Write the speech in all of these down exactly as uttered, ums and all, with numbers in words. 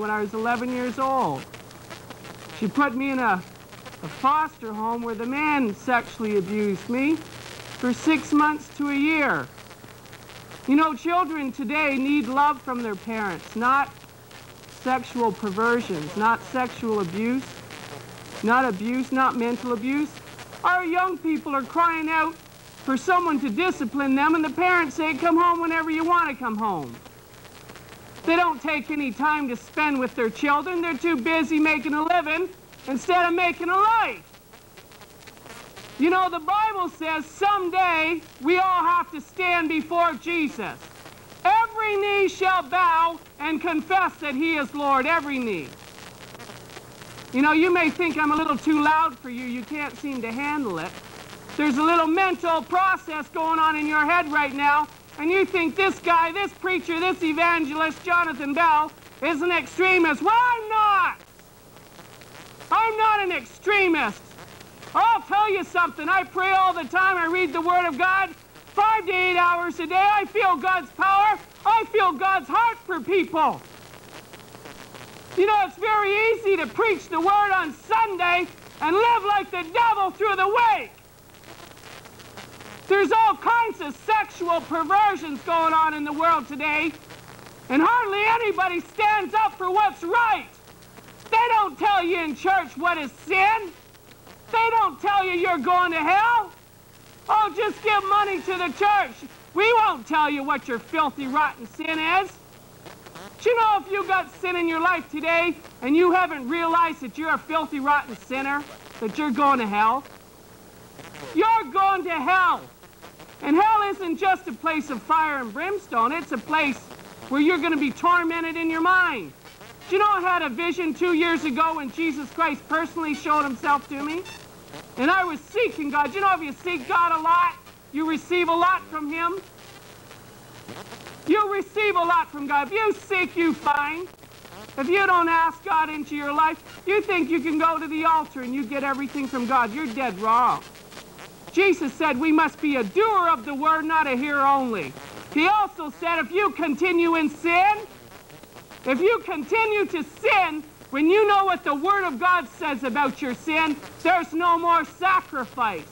when I was eleven years old. She put me in a, a foster home where the man sexually abused me for six months to a year. You know, children today need love from their parents, not sexual perversions, not sexual abuse, not abuse, not mental abuse. Our young people are crying out for someone to discipline them, and the parents say, come home whenever you want to come home. They don't take any time to spend with their children. They're too busy making a living instead of making a life. You know, the Bible says someday we all have to stand before Jesus. Every knee shall bow and confess that he is Lord, every knee. You know, you may think I'm a little too loud for you. You can't seem to handle it. There's a little mental process going on in your head right now, and you think this guy, this preacher, this evangelist, Jonathan Bell, is an extremist. Well, I'm not. I'm not an extremist. I'll tell you something. I pray all the time. I read the Word of God five to eight hours a day. I feel God's power. I feel God's heart for people. You know, it's very easy to preach the Word on Sunday and live like the devil through the week. There's all kinds of sexual perversions going on in the world today, and hardly anybody stands up for what's right. They don't tell you in church what is sin. They don't tell you you're going to hell. Oh, just give money to the church. We won't tell you what your filthy, rotten sin is. Do you know if you got sin in your life today and you haven't realized that you're a filthy, rotten sinner, that you're going to hell? You're going to hell. And hell isn't just a place of fire and brimstone. It's a place where you're going to be tormented in your mind. Do you know I had a vision two years ago when Jesus Christ personally showed himself to me? And I was seeking God. Do you know if you seek God a lot, you receive a lot from him? You receive a lot from God. If you seek, you find. If you don't ask God into your life, you think you can go to the altar and you get everything from God. You're dead wrong. Jesus said we must be a doer of the word, not a hearer only. He also said if you continue in sin, if you continue to sin, when you know what the Word of God says about your sin, there's no more sacrifice.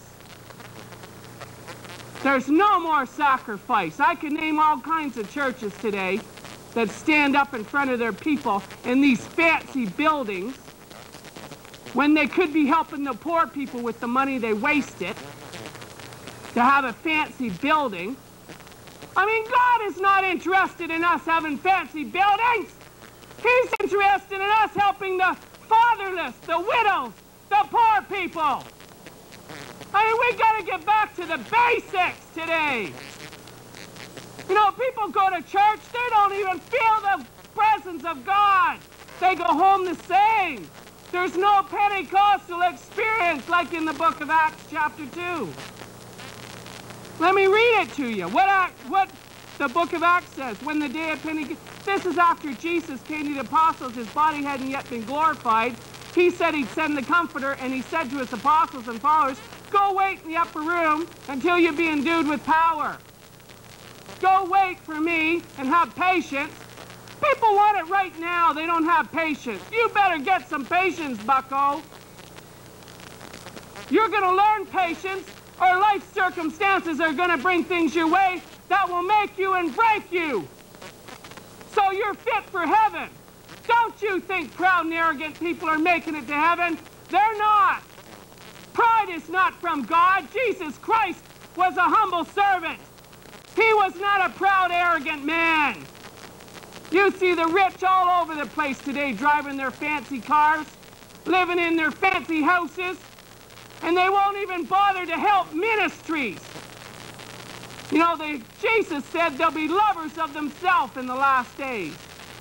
There's no more sacrifice. I can name all kinds of churches today that stand up in front of their people in these fancy buildings when they could be helping the poor people with the money they wasted to have a fancy building. I mean, God is not interested in us having fancy buildings. He's interested in us helping the fatherless, the widows, the poor people. I mean, we got to get back to the basics today. You know, people go to church, they don't even feel the presence of God. They go home the same. There's no Pentecostal experience like in the book of Acts chapter two. Let me read it to you. What, Act, what the book of Acts says. When the day of Pentecost, this is after Jesus came to the apostles. His body hadn't yet been glorified. He said he'd send the Comforter, and he said to his apostles and followers, go wait in the upper room until you be endued with power. Go wait for me and have patience. People want it right now. They don't have patience. You better get some patience, bucko. You're going to learn patience, or life circumstances are going to bring things your way that will make you and break you. So you're fit for heaven. Don't you think proud and arrogant people are making it to heaven? They're not. Pride is not from God. Jesus Christ was a humble servant. He was not a proud, arrogant man. You see the rich all over the place today driving their fancy cars, living in their fancy houses, and they won't even bother to help ministries. You know, they, Jesus said they'll be lovers of themselves in the last days.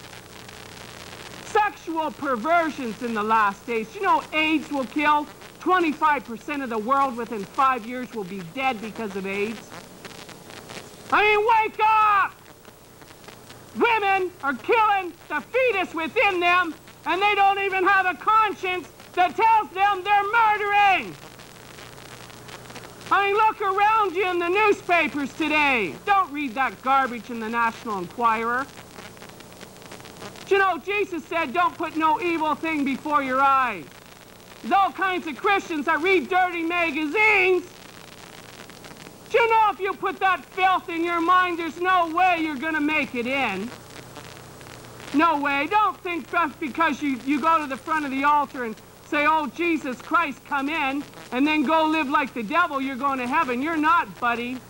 Sexual perversions in the last days. You know, AIDS will kill. twenty-five percent of the world within five years will be dead because of AIDS. I mean, wake up! Women are killing the fetus within them, and they don't even have a conscience that tells them they're murdering. I mean, look around you in the newspapers today. Don't read that garbage in the National Enquirer. Do you know, Jesus said, don't put no evil thing before your eyes. There's all kinds of Christians that read dirty magazines. Do you know if you put that filth in your mind, there's no way you're going to make it in. No way. Don't think just because you, you go to the front of the altar and say, oh, Jesus Christ, come in, and then go live like the devil, you're going to heaven. You're not, buddy.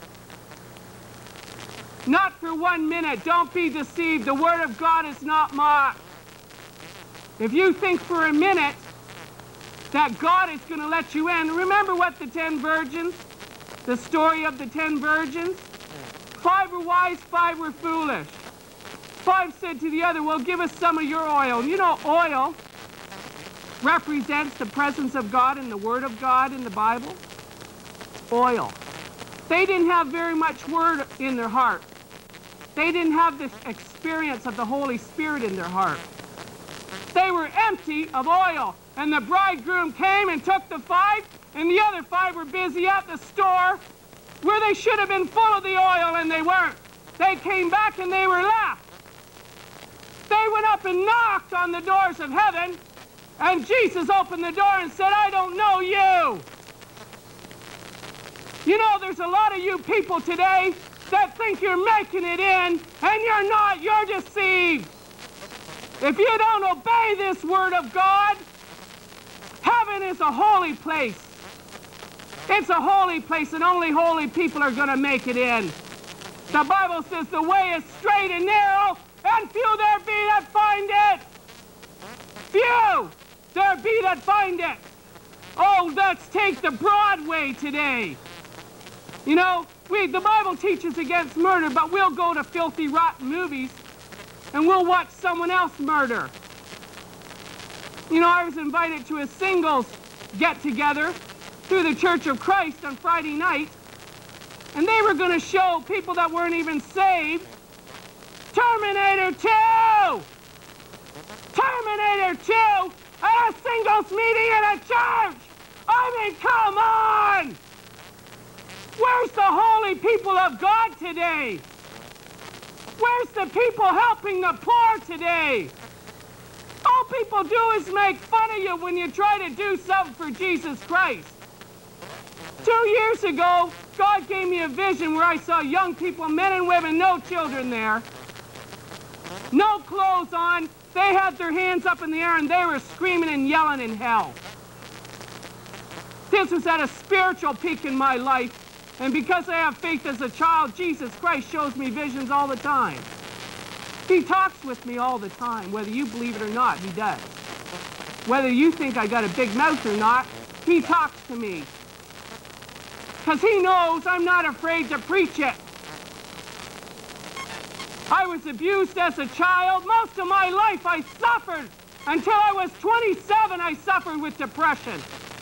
Not for one minute. Don't be deceived. The Word of God is not mocked. If you think for a minute that God is going to let you in, remember what the ten virgins, the story of the ten virgins? Five were wise, five were foolish. Five said to the other, well, give us some of your oil. You know, oil represents the presence of God and the Word of God in the Bible. Oil. They didn't have very much Word in their heart. They didn't have this experience of the Holy Spirit in their heart. They were empty of oil. And the bridegroom came and took the five, and the other five were busy at the store where they should have been full of the oil, and they weren't. They came back and they were left. They went up and knocked on the doors of heaven, and Jesus opened the door and said, I don't know you. You know, there's a lot of you people today that think you're making it in, and you're not. You're deceived. If you don't obey this Word of God, heaven is a holy place. It's a holy place, and only holy people are going to make it in. The Bible says the way is straight and narrow, and few there be that find it. Few there be that find it. Oh, let's take the broad way today. You know, we, the Bible teaches against murder, but we'll go to filthy, rotten movies, and we'll watch someone else murder. You know, I was invited to a singles get-together through the Church of Christ on Friday night, and they were going to show people that weren't even saved Terminator two! Terminator two at a singles meeting in a church! I mean, come on! Where's the holy people of God today? Where's the people helping the poor today? All people do is make fun of you when you try to do something for Jesus Christ. Two years ago, God gave me a vision where I saw young people, men and women, no children there, no clothes on. They had their hands up in the air and they were screaming and yelling in hell. This was at a spiritual peak in my life. And because I have faith as a child, Jesus Christ shows me visions all the time. He talks with me all the time, whether you believe it or not, he does. Whether you think I got a big mouth or not, he talks to me. Because he knows I'm not afraid to preach it. I was abused as a child. Most of my life I suffered. Until I was twenty-seven, I suffered with depression.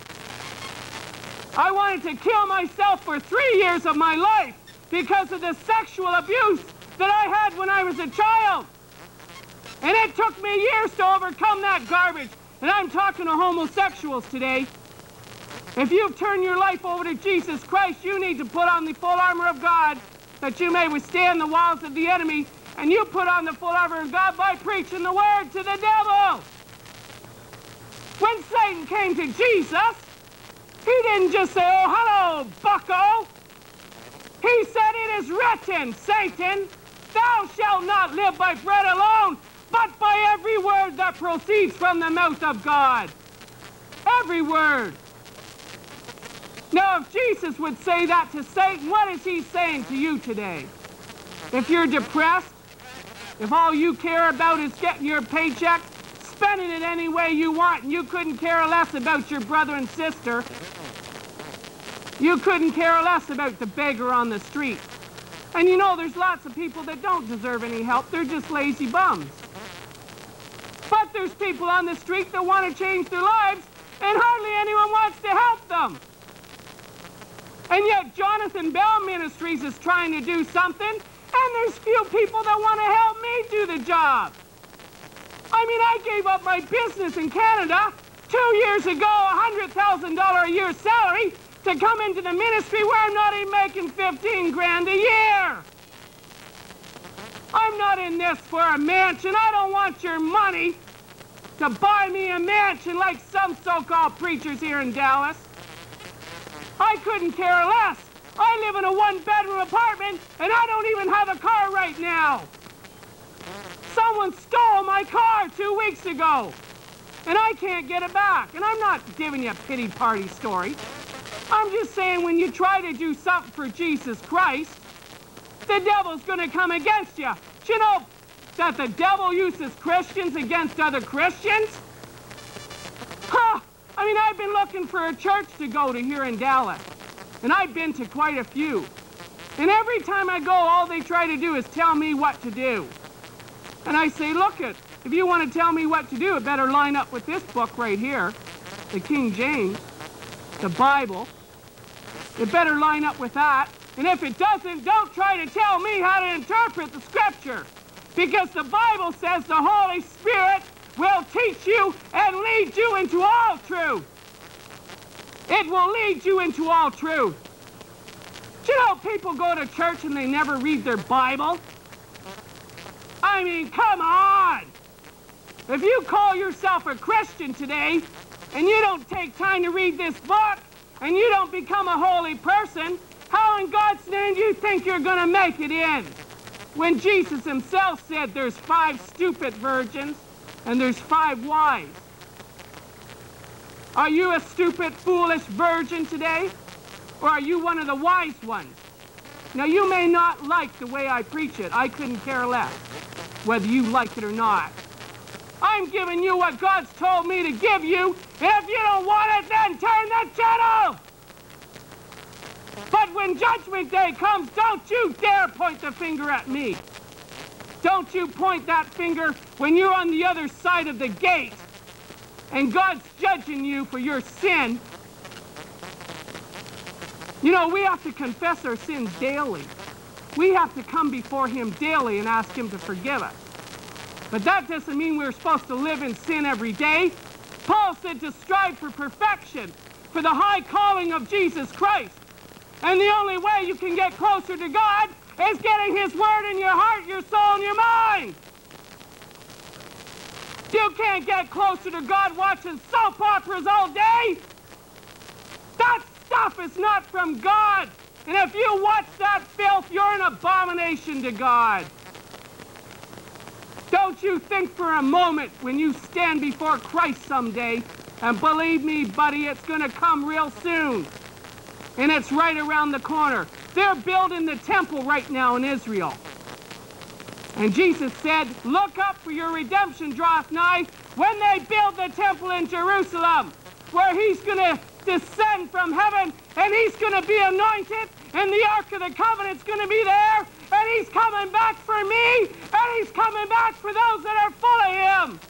I wanted to kill myself for three years of my life because of the sexual abuse that I had when I was a child. And it took me years to overcome that garbage. And I'm talking to homosexuals today. If you've turned your life over to Jesus Christ, you need to put on the full armor of God that you may withstand the wiles of the enemy. And you put on the full armor of God by preaching the word to the devil. When Satan came to Jesus, he didn't just say, oh, hello, bucko. He said, it is written, Satan, thou shalt not live by bread alone, but by every word that proceeds from the mouth of God. Every word. Now, if Jesus would say that to Satan, what is he saying to you today? If you're depressed, if all you care about is getting your paycheck, spending it any way you want, and you couldn't care less about your brother and sister, you couldn't care less about the beggar on the street. And you know, there's lots of people that don't deserve any help. They're just lazy bums. But there's people on the street that want to change their lives, and hardly anyone wants to help them. And yet Jonathan Bell Ministries is trying to do something, and there's few people that want to help me do the job. I mean, I gave up my business in Canada two years ago, a one hundred thousand dollars a year salary, to come into the ministry where I'm not even making fifteen grand a year. I'm not in this for a mansion. I don't want your money to buy me a mansion like some so-called preachers here in Dallas. I couldn't care less. I live in a one-bedroom apartment, and I don't even have a car right now. Someone stole my car two weeks ago, and I can't get it back. And I'm not giving you a pity party story. I'm just saying when you try to do something for Jesus Christ, the devil's going to come against you. Do you know that the devil uses Christians against other Christians? Huh! I mean, I've been looking for a church to go to here in Dallas, and I've been to quite a few. And every time I go, all they try to do is tell me what to do. And I say, look it, if you want to tell me what to do, it better line up with this book right here, the King James, the Bible. It better line up with that. And if it doesn't, don't try to tell me how to interpret the Scripture. Because the Bible says the Holy Spirit will teach you and lead you into all truth. It will lead you into all truth. Do you know people go to church and they never read their Bible? I mean, come on! If you call yourself a Christian today and you don't take time to read this book and you don't become a holy person, how in God's name do you think you're going to make it in? When Jesus himself said there's five stupid virgins and there's five wise. Are you a stupid, foolish virgin today? Or are you one of the wise ones? Now, you may not like the way I preach it. I couldn't care less whether you like it or not. I'm giving you what God's told me to give you. If you don't want it, then turn the channel! But when Judgment Day comes, don't you dare point the finger at me. Don't you point that finger when you're on the other side of the gate and God's judging you for your sin. You know, we have to confess our sins daily. We have to come before him daily and ask him to forgive us. But that doesn't mean we're supposed to live in sin every day. Paul said to strive for perfection, for the high calling of Jesus Christ. And the only way you can get closer to God is getting his word in your heart, your soul, and your mind. You can't get closer to God watching soap operas all day. That stuff is not from God. And if you watch that filth, you're an abomination to God. Don't you think for a moment when you stand before Christ someday, and believe me, buddy, it's going to come real soon. And it's right around the corner. They're building the temple right now in Israel. And Jesus said, look up, for your redemption draweth nigh, when they build the temple in Jerusalem, where he's going to descend from heaven, and he's going to be anointed, and the Ark of the Covenant's going to be there, and he's coming back for me, and he's coming back for those that are full of him.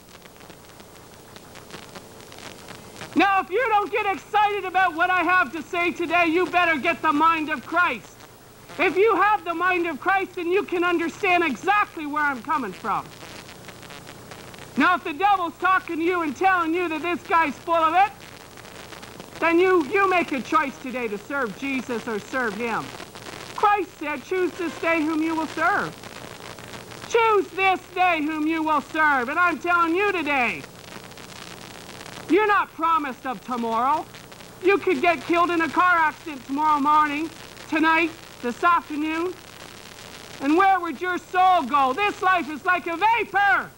Now, if you don't get excited about what I have to say today, you better get the mind of Christ. If you have the mind of Christ, then you can understand exactly where I'm coming from. Now, if the devil's talking to you and telling you that this guy's full of it, then you, you make a choice today to serve Jesus or serve him. Christ said, choose this day whom you will serve. Choose this day whom you will serve. And I'm telling you today, you're not promised of tomorrow. You could get killed in a car accident tomorrow morning, tonight, this afternoon. And where would your soul go? This life is like a vapor.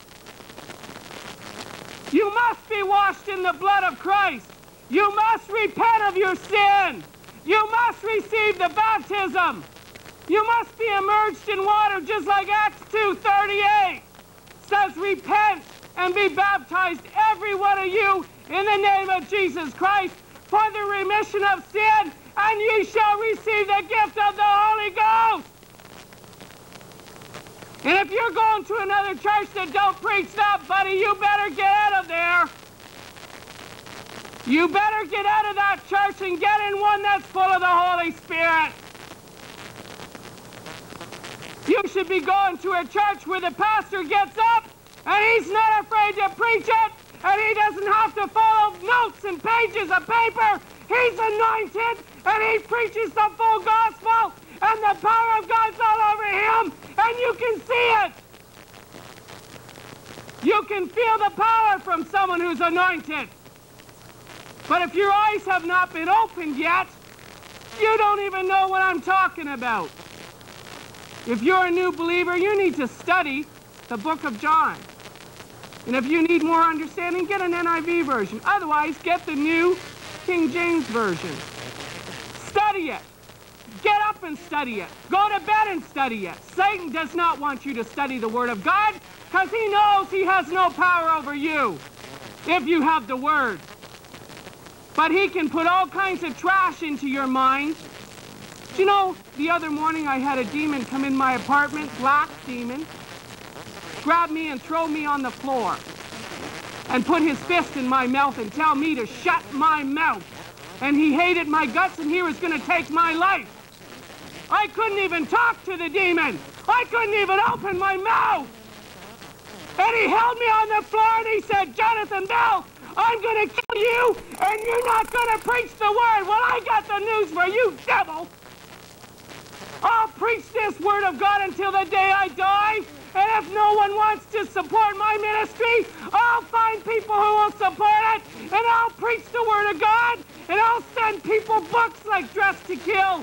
You must be washed in the blood of Christ. You must repent of your sin. You must receive the baptism. You must be immersed in water, just like Acts two thirty-eight says, repent and be baptized, every one of you, in the name of Jesus Christ, for the remission of sin, and ye shall receive the gift of the Holy Ghost. And if you're going to another church that don't preach that, buddy, you better get out of there. You better get out of that church and get in one that's full of the Holy Spirit. You should be going to a church where the pastor gets up and he's not afraid to preach it, and he doesn't have to follow notes and pages of paper. He's anointed, and he preaches the full gospel, and the power of God's all over him, and you can see it. You can feel the power from someone who's anointed. But if your eyes have not been opened yet, you don't even know what I'm talking about. If you're a new believer, you need to study the book of John. And if you need more understanding, get an N I V version. Otherwise, get the new King James Version. Study it. Get up and study it. Go to bed and study it. Satan does not want you to study the Word of God because he knows he has no power over you if you have the Word. But he can put all kinds of trash into your mind. Do you know, the other morning I had a demon come in my apartment, black demon, grab me and throw me on the floor and put his fist in my mouth and tell me to shut my mouth. And he hated my guts and he was going to take my life. I couldn't even talk to the demon. I couldn't even open my mouth. And he held me on the floor and he said, Jonathan Bell, I'm going to kill you and you're not going to preach the word. Well, I got the news for you, devil. I'll preach this word of God until the day I die. And if no one wants to support my ministry, I'll find people who will support it, and I'll preach the Word of God, and I'll send people books like Dress to Kill.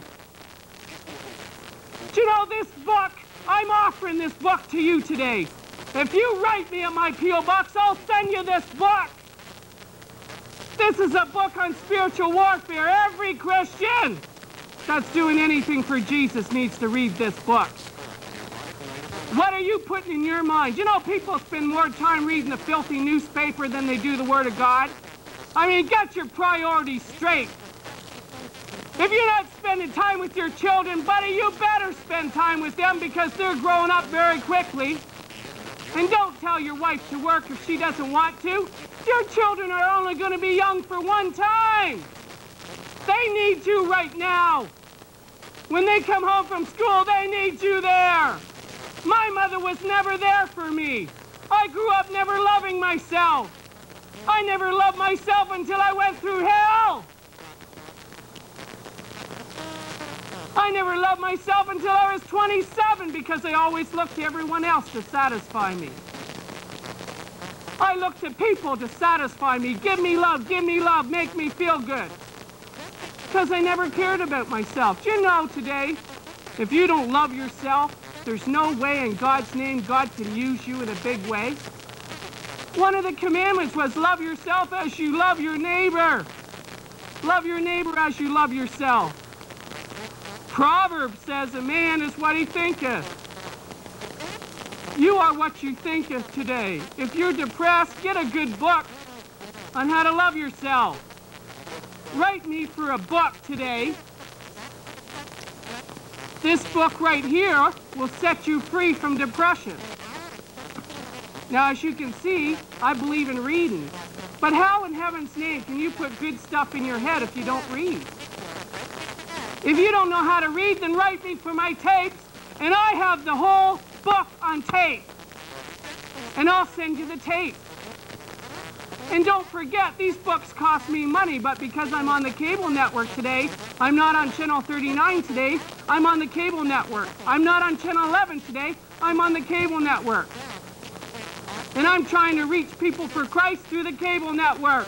Do you know this book? I'm offering this book to you today. If you write me at my P O box, I'll send you this book. This is a book on spiritual warfare. Every Christian that's doing anything for Jesus needs to read this book. What are you putting in your mind? You know, people spend more time reading the filthy newspaper than they do the Word of God. I mean, get your priorities straight. If you're not spending time with your children, buddy, you better spend time with them because they're growing up very quickly. And don't tell your wife to work if she doesn't want to. Your children are only going to be young for one time. They need you right now. When they come home from school, they need you there. My mother was never there for me. I grew up never loving myself. I never loved myself until I went through hell. I never loved myself until I was twenty-seven because I always looked to everyone else to satisfy me. I looked to people to satisfy me. Give me love, give me love, make me feel good. Because I never cared about myself. Do you know today, if you don't love yourself, there's no way in God's name God can use you in a big way. One of the commandments was love yourself as you love your neighbor. Love your neighbor as you love yourself. Proverbs says a man is what he thinketh. You are what you thinketh today. If you're depressed, get a good book on how to love yourself. Write me for a book today. This book right here will set you free from depression. Now, as you can see, I believe in reading. But how in heaven's name can you put good stuff in your head if you don't read? If you don't know how to read, then write me for my tapes, and I have the whole book on tape. And I'll send you the tape. And don't forget, these books cost me money, but because I'm on the cable network today, I'm not on Channel thirty-nine today, I'm on the cable network. I'm not on Channel eleven today, I'm on the cable network. And I'm trying to reach people for Christ through the cable network.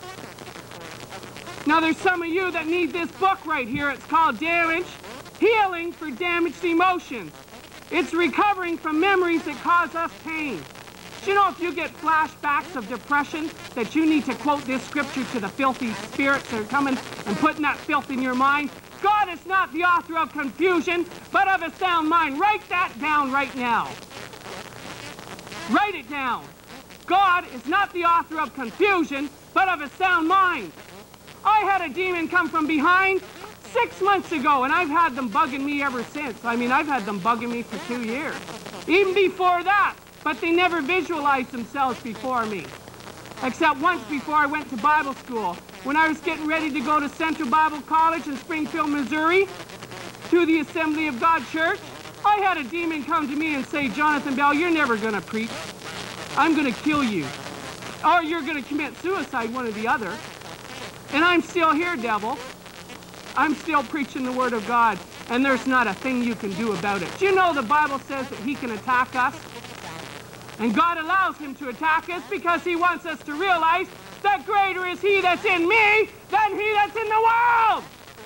Now there's some of you that need this book right here. It's called Damage, Healing for Damaged Emotions. It's recovering from memories that cause us pain. Do you know if you get flashbacks of depression that you need to quote this scripture to the filthy spirits that are coming and putting that filth in your mind? God is not the author of confusion, but of a sound mind. Write that down right now. Write it down. God is not the author of confusion, but of a sound mind. I had a demon come from behind six months ago, and I've had them bugging me ever since. I mean, I've had them bugging me for two years. Even before that. But they never visualized themselves before me. Except once before I went to Bible school. When I was getting ready to go to Central Bible College in Springfield, Missouri, to the Assembly of God Church, I had a demon come to me and say, Jonathan Bell, you're never going to preach. I'm going to kill you. Or you're going to commit suicide, one or the other. And I'm still here, devil. I'm still preaching the Word of God. and there's not a thing you can do about it. Do you know the Bible says that he can attack us? And God allows him to attack us because he wants us to realize that greater is he that's in me than he that's in the world.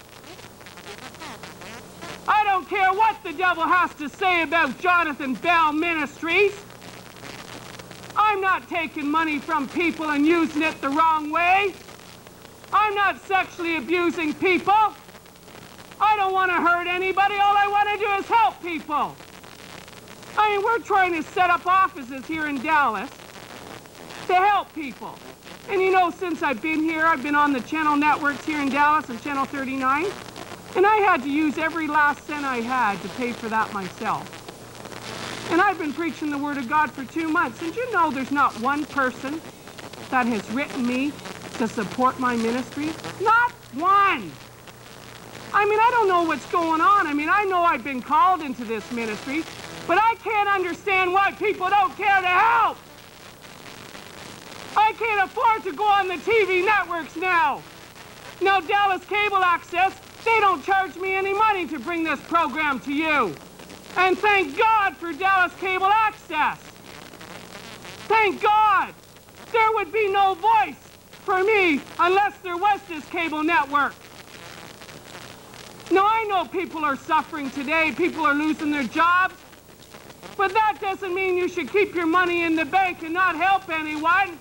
I don't care what the devil has to say about Jonathan Bell Ministries. I'm not taking money from people and using it the wrong way. I'm not sexually abusing people. I don't want to hurt anybody. All I want to do is help people. I mean, we're trying to set up offices here in Dallas to help people. And you know, since I've been here, I've been on the channel networks here in Dallas and Channel thirty-nine, and I had to use every last cent I had to pay for that myself. And I've been preaching the Word of God for two months, and you know there's not one person that has written me to support my ministry? Not one! I mean, I don't know what's going on. I mean, I know I've been called into this ministry, but I can't understand why people don't care to help. I can't afford to go on the T V networks now. Now, Dallas Cable Access, they don't charge me any money to bring this program to you. And thank God for Dallas Cable Access. Thank God. There would be no voice for me unless there was this cable network. Now, I know people are suffering today. People are losing their jobs. But that doesn't mean you should keep your money in the bank and not help anyone.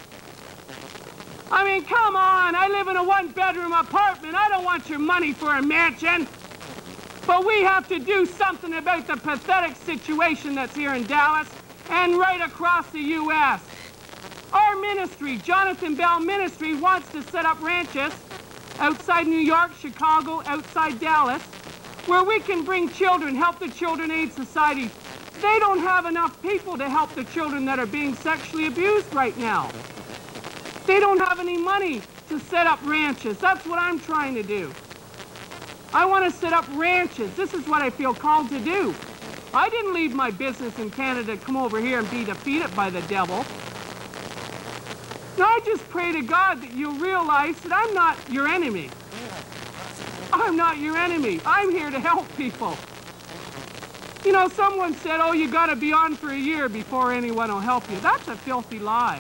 I mean, come on. I live in a one-bedroom apartment. I don't want your money for a mansion. But we have to do something about the pathetic situation that's here in Dallas and right across the U S Our ministry, Jonathan Bell Ministry, wants to set up ranches outside New York, Chicago, outside Dallas, where we can bring children, help the Children Aid Society. They don't have enough people to help the children that are being sexually abused right now. They don't have any money to set up ranches. That's what I'm trying to do. I want to set up ranches. This is what I feel called to do. I didn't leave my business in Canada to come over here and be defeated by the devil. Now, I just pray to God that you'll realize that I'm not your enemy. I'm not your enemy. I'm here to help people. You know, someone said, oh, you got to be on for a year before anyone will help you. That's a filthy lie.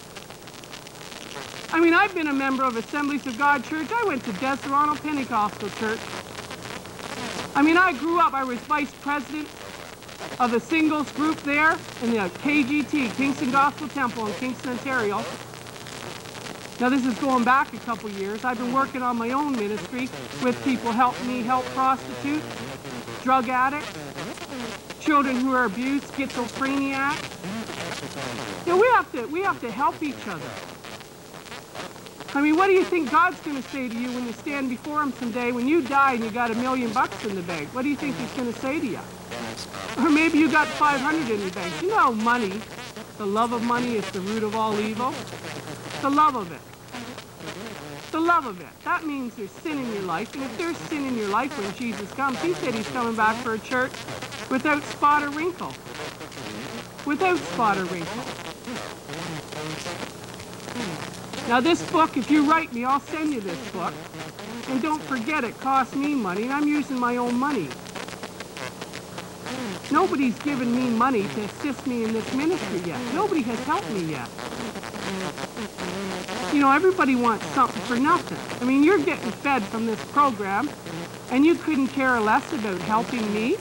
I mean, I've been a member of Assemblies of God Church. I went to Deseronto Pentecostal Church. I mean, I grew up, I was vice president of the singles group there in the K G T, Kingston Gospel Temple in Kingston, Ontario. Now, this is going back a couple years. I've been working on my own ministry with people helping me help prostitutes, drug addicts, children who are abused, schizophreniacs. You know, we have to, we have to help each other. I mean, what do you think God's going to say to you when you stand before him someday, when you die and you got a million bucks in the bank? What do you think he's going to say to you? Or maybe you got five hundred in the bank. You know, money, the love of money is the root of all evil. The love of it. The love of it. That means there's sin in your life. And if there's sin in your life when Jesus comes, he said he's coming back for a church without spot or wrinkle. Without spot or wrinkle. Now, this book, if you write me, I'll send you this book. And don't forget, it costs me money, and I'm using my own money. Nobody's given me money to assist me in this ministry yet. Nobody has helped me yet. You know, everybody wants something for nothing. I mean, you're getting fed from this program, and you couldn't care less about helping me.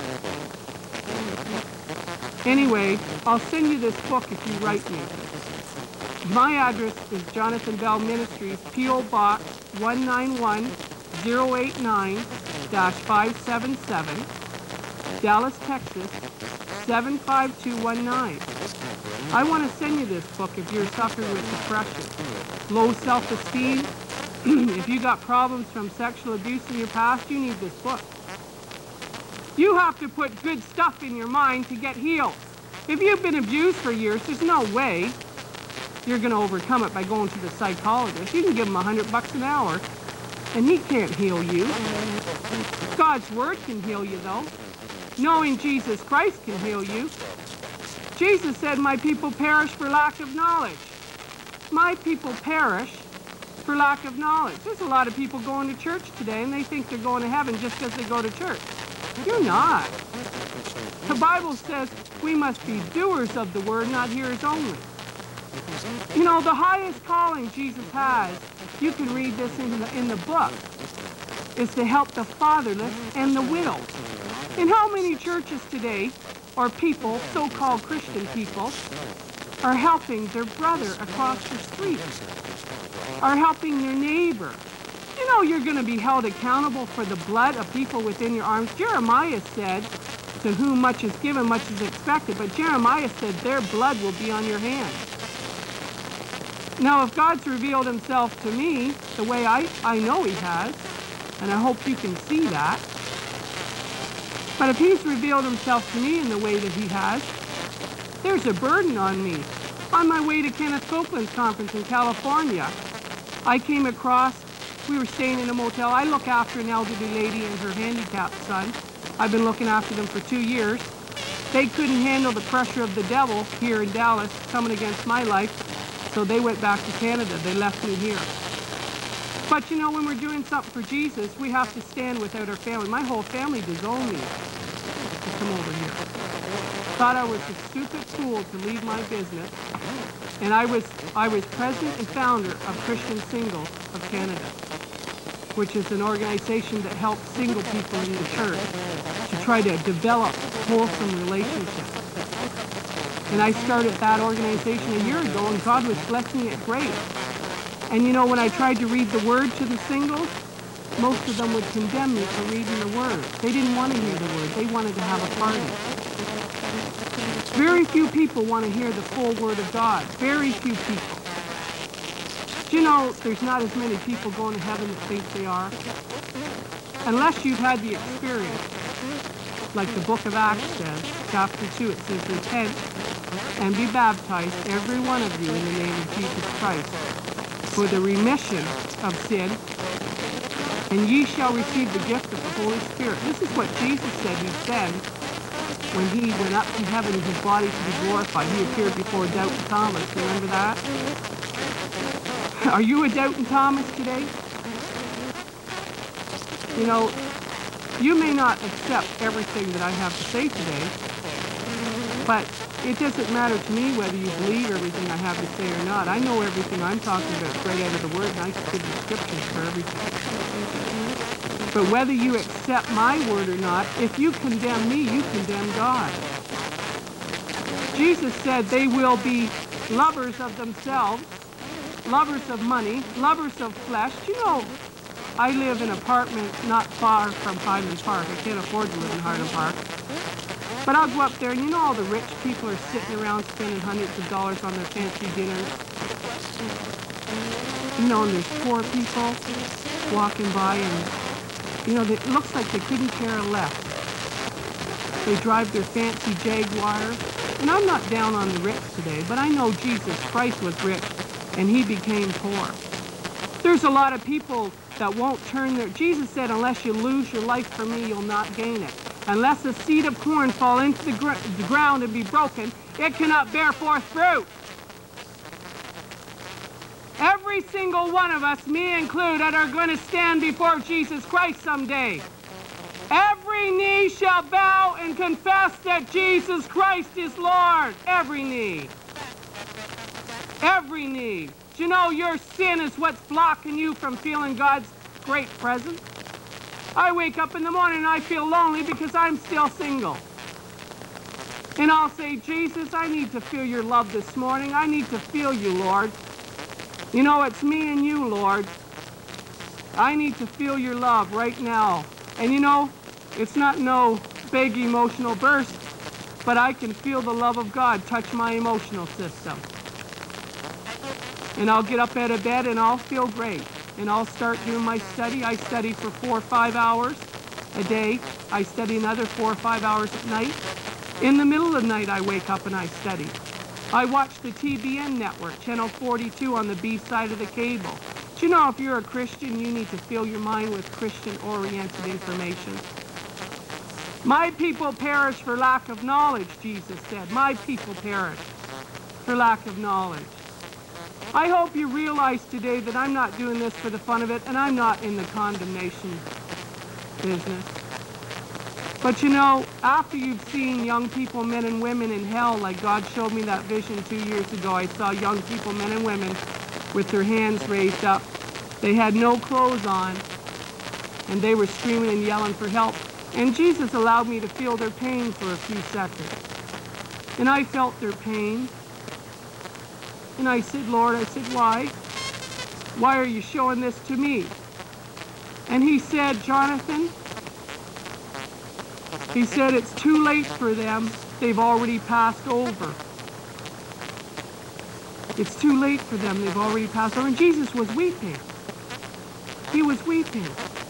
Anyway, I'll send you this book if you write me. My address is Jonathan Bell Ministries, P O Box one nine one zero eight nine dash five seven seven, Dallas, Texas seven five two one nine. I want to send you this book if you're suffering with depression, low self-esteem. If you got problems from sexual abuse in your past, you need this book. You have to put good stuff in your mind to get healed. If you've been abused for years, there's no way you're going to overcome it by going to the psychologist. You can give him a hundred bucks an hour, and he can't heal you. God's word can heal you, though. Knowing Jesus Christ can heal you. Jesus said, my people perish for lack of knowledge. My people perish for lack of knowledge. There's a lot of people going to church today and they think they're going to heaven just because they go to church. You're not. The Bible says we must be doers of the word, not hearers only. You know, the highest calling Jesus has, you can read this in the, in the book, is to help the fatherless and the widows. And how many churches today, or people, so-called Christian people, are helping their brother across the street, are helping their neighbor? You know you're going to be held accountable for the blood of people within your arms. Jeremiah said, to whom much is given, much is expected. But Jeremiah said their blood will be on your hands. Now, if God's revealed himself to me the way I, I know he has, and I hope you can see that, but if he's revealed himself to me in the way that he has, there's a burden on me. On my way to Kenneth Copeland's conference in California, I came across, we were staying in a motel. I look after an elderly lady and her handicapped son. I've been looking after them for two years. They couldn't handle the pressure of the devil here in Dallas coming against my life, so they went back to Canada. They left me here. But you know, when we're doing something for Jesus, we have to stand without our family. My whole family disowned me to come over here. Thought I was a stupid fool to leave my business. And I was, I was president and founder of Christian Singles of Canada, which is an organization that helps single people in the church to try to develop wholesome relationships. And I started that organization a year ago, and God was blessing it great. And you know, when I tried to read the word to the singles, most of them would condemn me for reading the word. They didn't want to hear the word. They wanted to have a party. Very few people want to hear the full word of God. Very few people. Do you know there's not as many people going to heaven that think they are? Unless you've had the experience. Like the book of Acts says, chapter two, it says, repent and be baptized, every one of you, in the name of Jesus Christ, for the remission of sin, and ye shall receive the gift of the Holy Spirit. This is what Jesus said he'd send when he went up to heaven in his body to be glorified. He appeared before Doubting Thomas. Remember that? Are you a Doubting Thomas today? You know, you may not accept everything that I have to say today, but it doesn't matter to me whether you believe everything I have to say or not. I know everything I'm talking about is right out of the Word, and I give the scriptures for everything. But whether you accept my word or not, if you condemn me, you condemn God. Jesus said they will be lovers of themselves, lovers of money, lovers of flesh. You know, I live in an apartment not far from Highland Park. I can't afford to live in Highland Park. But I'll go up there, and you know all the rich people are sitting around spending hundreds of dollars on their fancy dinners. You know, and there's poor people walking by, and, you know, they, it looks like they couldn't care less. They drive their fancy Jaguars. And I'm not down on the rich today, but I know Jesus Christ was rich, and he became poor. There's a lot of people that won't turn their... Jesus said, unless you lose your life for me, you'll not gain it. Unless a seed of corn fall into the, gr the ground and be broken, it cannot bear forth fruit. Every single one of us, me included, are going to stand before Jesus Christ someday. Every knee shall bow and confess that Jesus Christ is Lord. Every knee. Every knee. Do you know your sin is what's blocking you from feeling God's great presence? I wake up in the morning and I feel lonely because I'm still single. And I'll say, Jesus, I need to feel your love this morning. I need to feel you, Lord. You know, it's me and you, Lord. I need to feel your love right now. And you know, it's not no big emotional burst, but I can feel the love of God touch my emotional system. And I'll get up out of bed and I'll feel great. And I'll start doing my study. I study for four or five hours a day. I study another four or five hours at night. In the middle of the night, I wake up and I study. I watch the T B N network, channel forty-two on the B side of the cable. Do you know if you're a Christian, you need to fill your mind with Christian-oriented information? My people perish for lack of knowledge, Jesus said. My people perish for lack of knowledge. I hope you realize today that I'm not doing this for the fun of it, and I'm not in the condemnation business. But you know, after you've seen young people, men and women in hell, like God showed me that vision two years ago, I saw young people, men and women, with their hands raised up. They had no clothes on, and they were screaming and yelling for help. And Jesus allowed me to feel their pain for a few seconds. And I felt their pain. And I said, Lord, I said, why? Why are you showing this to me? And he said, Jonathan, he said, it's too late for them. They've already passed over. It's too late for them. They've already passed over. And Jesus was weeping. He was weeping.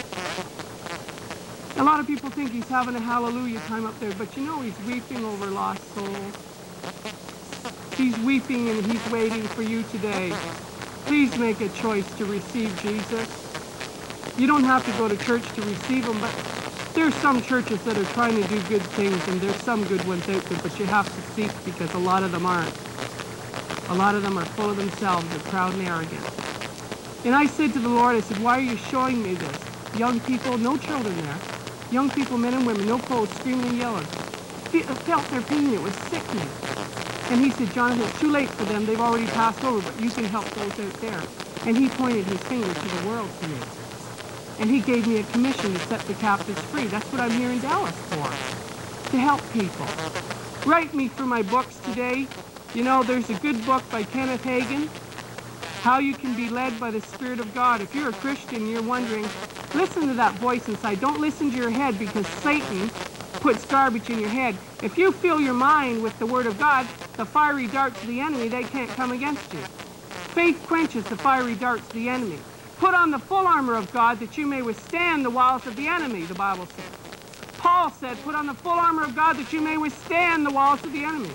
A lot of people think he's having a hallelujah time up there, but you know he's weeping over lost souls. He's weeping and he's waiting for you today. Please make a choice to receive Jesus. You don't have to go to church to receive him, but there's some churches that are trying to do good things, and there's some good ones out there, but you have to seek, because a lot of them aren't. A lot of them are full of themselves. They're proud and arrogant. And I said to the Lord, I said, why are you showing me this? Young people, no children there. Young people, men and women, no clothes, screaming and yelling. Fe felt their pain. It was sickening. And he said, Jonathan, it's too late for them. They've already passed over, but you can help those out there. And he pointed his finger to the world to me. And he gave me a commission to set the captives free. That's what I'm here in Dallas for, to help people. Write me for my books today. You know, there's a good book by Kenneth Hagin, How You Can Be Led by the Spirit of God. If you're a Christian, you're wondering, listen to that voice inside. Don't listen to your head, because Satan puts garbage in your head. If you fill your mind with the Word of God, the fiery darts of the enemy, they can't come against you. Faith quenches the fiery darts of the enemy. Put on the full armor of God that you may withstand the wiles of the enemy, the Bible says. Paul said, put on the full armor of God that you may withstand the wiles of the enemy.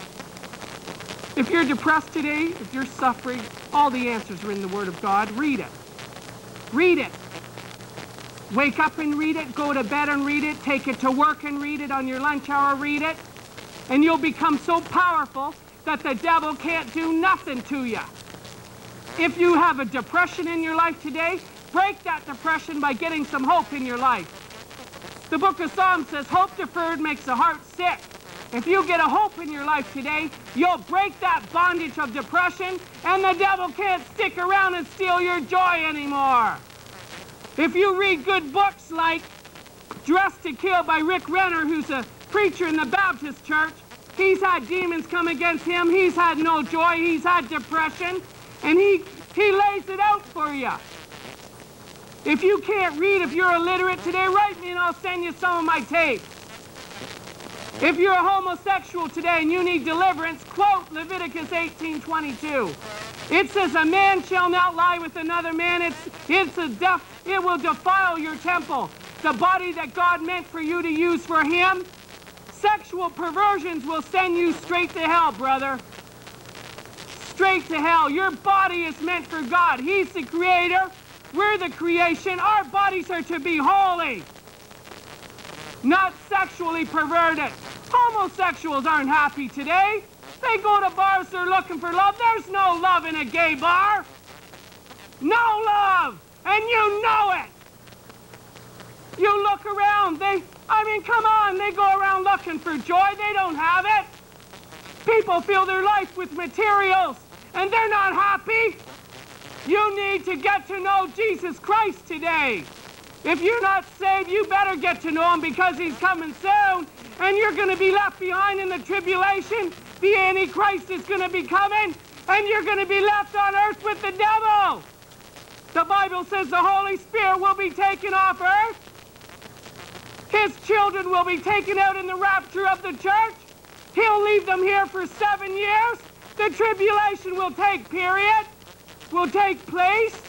If you're depressed today, if you're suffering, all the answers are in the Word of God. Read it. Read it. Wake up and read it. Go to bed and read it. Take it to work and read it. On your lunch hour, read it. And you'll become so powerful that the devil can't do nothing to you. If you have a depression in your life today, break that depression by getting some hope in your life. The book of Psalms says, hope deferred makes the heart sick. If you get a hope in your life today, you'll break that bondage of depression, and the devil can't stick around and steal your joy anymore. If you read good books like Dressed to Kill by Rick Renner, who's a preacher in the Baptist church, he's had demons come against him, he's had no joy, he's had depression, and he, he lays it out for you. If you can't read, if you're illiterate today, write me and I'll send you some of my tapes. If you're a homosexual today and you need deliverance, quote Leviticus eighteen twenty-two. It says, a man shall not lie with another man. It's, it's a def, it will defile your temple. The body that God meant for you to use for him, sexual perversions will send you straight to hell, brother. Straight to hell. Your body is meant for God. He's the creator. We're the creation. Our bodies are to be holy, not sexually perverted. Homosexuals aren't happy today. They go to bars, they're looking for love. There's no love in a gay bar. No love. And you know it. You look around, they, I mean, come on, they go around looking for joy. They don't have it. People fill their life with materials, and they're not happy. You need to get to know Jesus Christ today. If you're not saved, you better get to know him, because he's coming soon, and you're going to be left behind in the tribulation. The Antichrist is going to be coming, and you're going to be left on earth with the devil. The Bible says the Holy Spirit will be taken off earth. His children will be taken out in the rapture of the church. He'll leave them here for seven years. The tribulation will take period, will take place.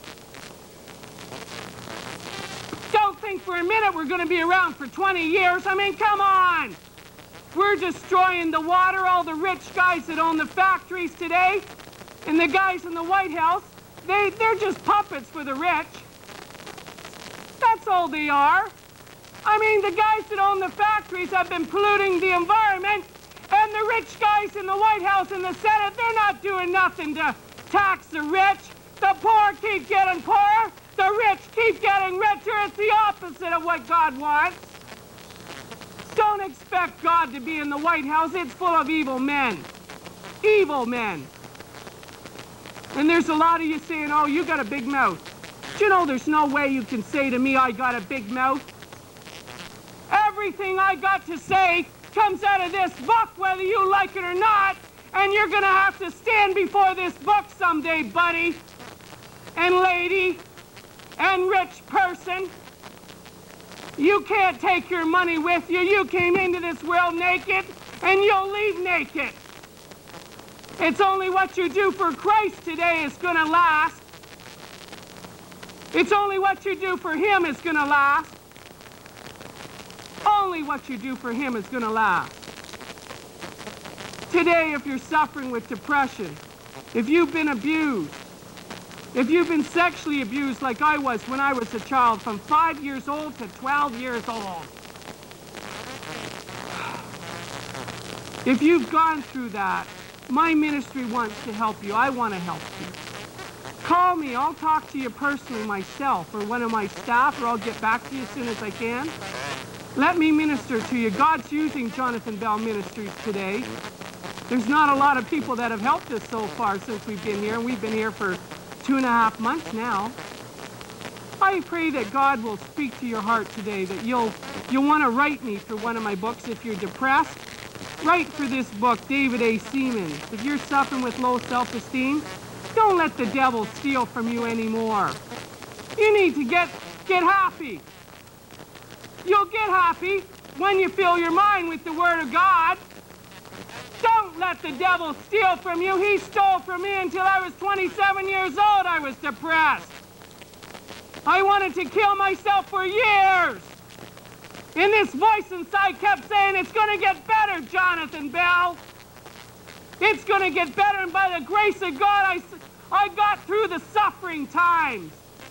Don't think for a minute we're going to be around for twenty years. I mean, come on. We're destroying the water. All the rich guys that own the factories today, and the guys in the White House, they, they're just puppets for the rich. That's all they are. I mean, the guys that own the factories have been polluting the environment, and the rich guys in the White House and the Senate, they're not doing nothing to tax the rich. The poor keep getting poorer. The rich keep getting richer. It's the opposite of what God wants. Don't expect God to be in the White House. It's full of evil men. Evil men. And there's a lot of you saying, oh, you got a big mouth. But you know, there's no way you can say to me, I got a big mouth. Everything I got to say comes out of this book, whether you like it or not. And you're going to have to stand before this book someday, buddy and lady and rich person. You can't take your money with you. You came into this world naked, and you'll leave naked. It's only what you do for Christ today is going to last. It's only what you do for Him is going to last. Only what you do for Him is going to last. Today, if you're suffering with depression, if you've been abused, if you've been sexually abused like I was when I was a child, from five years old to twelve years old, if you've gone through that, my ministry wants to help you. I want to help you. Call me. I'll talk to you personally myself or one of my staff, or I'll get back to you as soon as I can. Let me minister to you. God's using Jonathan Bell Ministries today. There's not a lot of people that have helped us so far since we've been here, and we've been here for two and a half months now. I pray that God will speak to your heart today, that you'll, you'll want to write me for one of my books. If you're depressed, write for this book, David A. Seaman. If you're suffering with low self-esteem, don't let the devil steal from you anymore. You need to get, get happy. You'll get happy when you fill your mind with the Word of God. Don't let the devil steal from you. He stole from me until I was twenty-seven years old. I was depressed. I wanted to kill myself for years. And this voice inside kept saying, it's going to get better, Jonathan Bell. It's going to get better, and by the grace of God, I, I got through the suffering times.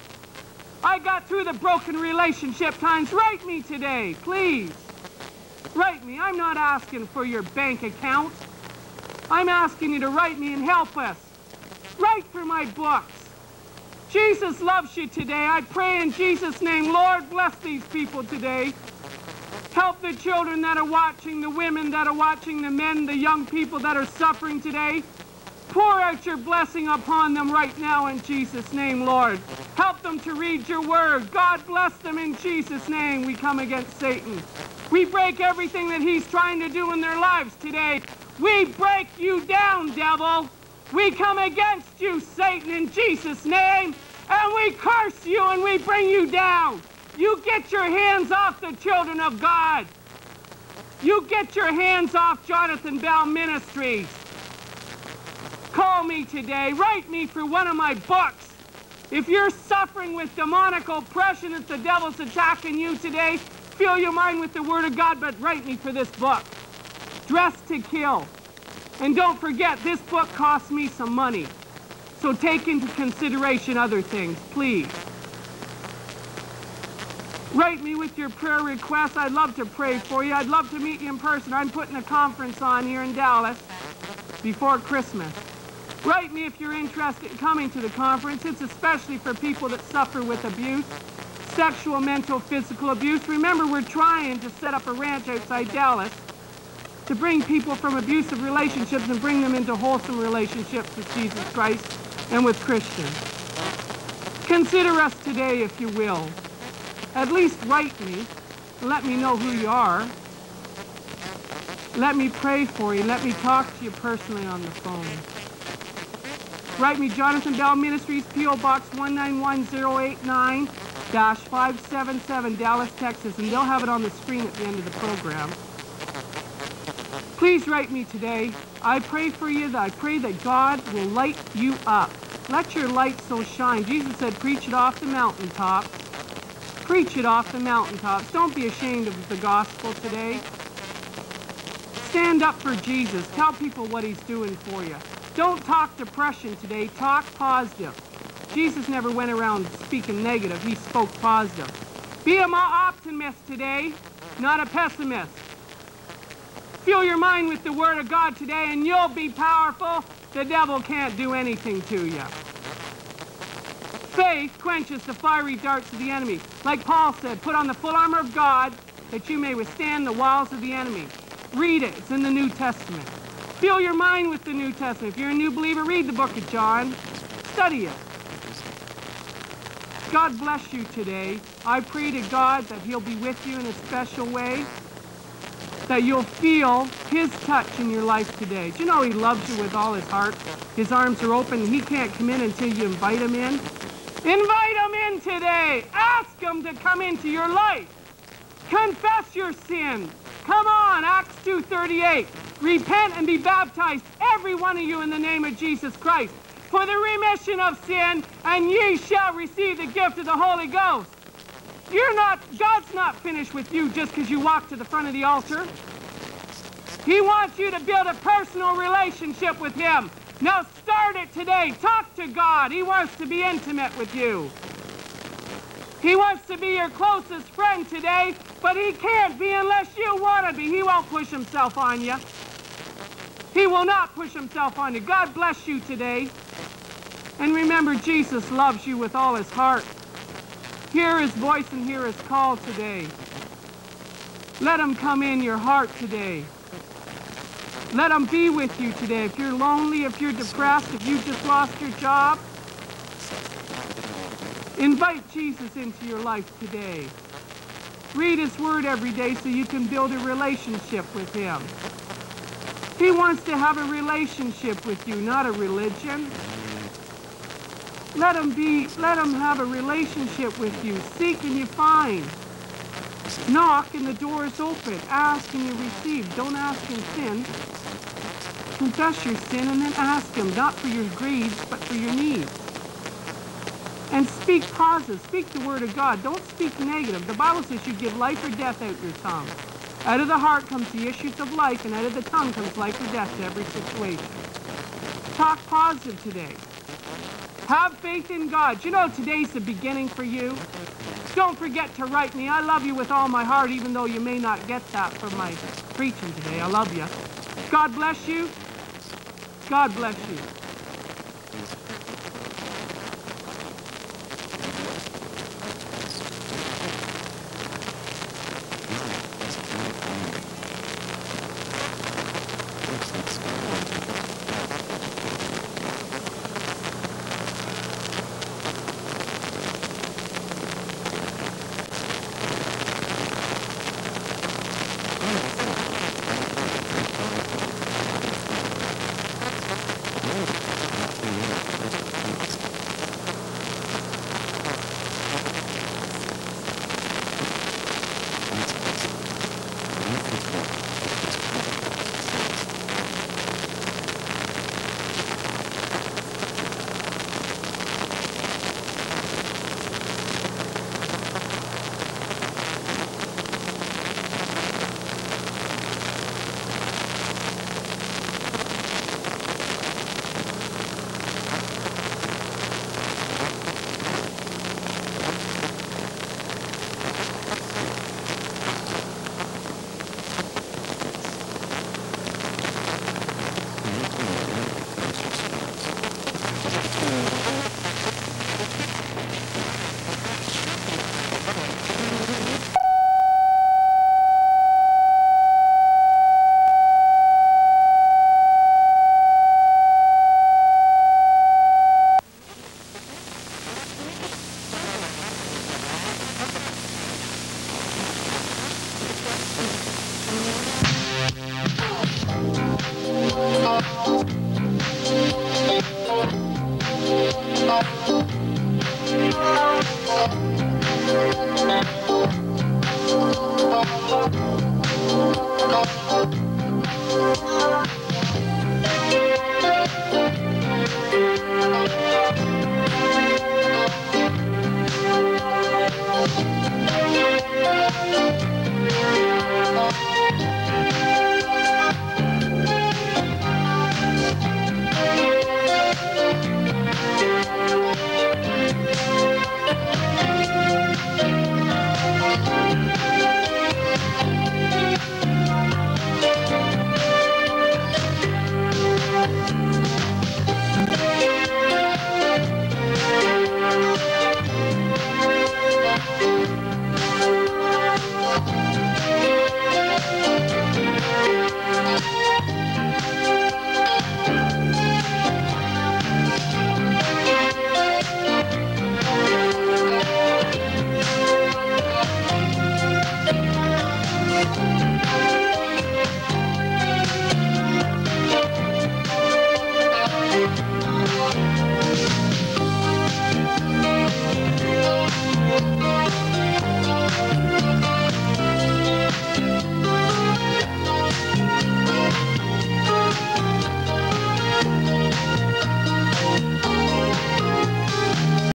I got through the broken relationship times. Write me today, please. Write me. I'm not asking for your bank account. I'm asking you to write me and help us. Write for my books. Jesus loves you today. I pray in Jesus' name, Lord, bless these people today. Help the children that are watching, the women that are watching, the men, the young people that are suffering today. Pour out your blessing upon them right now in Jesus' name, Lord. Help them to read your word. God bless them in Jesus' name. We come against Satan. We break everything that he's trying to do in their lives today. We break you down, devil. We come against you, Satan, in Jesus' name. And we curse you and we bring you down. You get your hands off the children of God. You get your hands off Jonathan Bell Ministries. Call me today. Write me for one of my books. If you're suffering with demonic oppression, if the devil's attacking you today, fill your mind with the Word of God, but write me for this book, Dressed to Kill. And don't forget, this book costs me some money. So take into consideration other things, please. Write me with your prayer requests. I'd love to pray for you. I'd love to meet you in person. I'm putting a conference on here in Dallas before Christmas. Write me if you're interested in coming to the conference. It's especially for people that suffer with abuse, sexual, mental, physical abuse. Remember, we're trying to set up a ranch outside Dallas to bring people from abusive relationships and bring them into wholesome relationships with Jesus Christ and with Christians. Consider us today, if you will. At least write me and let me know who you are. Let me pray for you. Let me talk to you personally on the phone. Write me, Jonathan Bell Ministries, P O Box one nine one zero eight nine dash five seven seven, Dallas, Texas, and they'll have it on the screen at the end of the program. Please write me today. I pray for you. That I pray that God will light you up. Let your light so shine. Jesus said, preach it off the mountaintops. Preach it off the mountaintops. Don't be ashamed of the gospel today. Stand up for Jesus. Tell people what he's doing for you. Don't talk depression today. Talk positive. Jesus never went around speaking negative. He spoke positive. Be an optimist today, not a pessimist. Fill your mind with the Word of God today, and you'll be powerful. the devil can't do anything to you. Faith quenches the fiery darts of the enemy. Like Paul said, put on the full armor of God that you may withstand the wiles of the enemy. Read it. It's in the New Testament. Fill your mind with the New Testament. If you're a new believer, read the book of John. Study it. God bless you today. I pray to God that he'll be with you in a special way, that you'll feel his touch in your life today. Do you know he loves you with all his heart? His arms are open, and he can't come in until you invite him in. Invite him in today. Ask him to come into your life. Confess your sin. Come on, Acts two thirty-eight. Repent and be baptized, every one of you, in the name of Jesus Christ, for the remission of sin, and ye shall receive the gift of the Holy Ghost. You're not, God's not finished with you just because you walk to the front of the altar. He wants you to build a personal relationship with him. Now start it today. Talk to God. He wants to be intimate with you. He wants to be your closest friend today, but he can't be unless you want to be. He won't push himself on you. He will not push himself on you. God bless you today. And remember, Jesus loves you with all his heart. Hear his voice and hear his call today. Let him come in your heart today. Let him be with you today. If you're lonely, if you're depressed, if you just lost your job, invite Jesus into your life today. Read his word every day so you can build a relationship with him. He wants to have a relationship with you, not a religion. Let him be, let him have a relationship with you. Seek and you find. Knock and the door is open. Ask and you receive. Don't ask in sin. Confess your sin and then ask him, not for your greeds, but for your needs. And speak positive. Speak the word of God. Don't speak negative. The Bible says you give life or death out your tongue. Out of the heart comes the issues of life, and out of the tongue comes life or death to every situation. Talk positive today. Have faith in God. You know today's the beginning for you. Don't forget to write me. I love you with all my heart, even though you may not get that from my preaching today. I love you. God bless you. God bless you. Bye.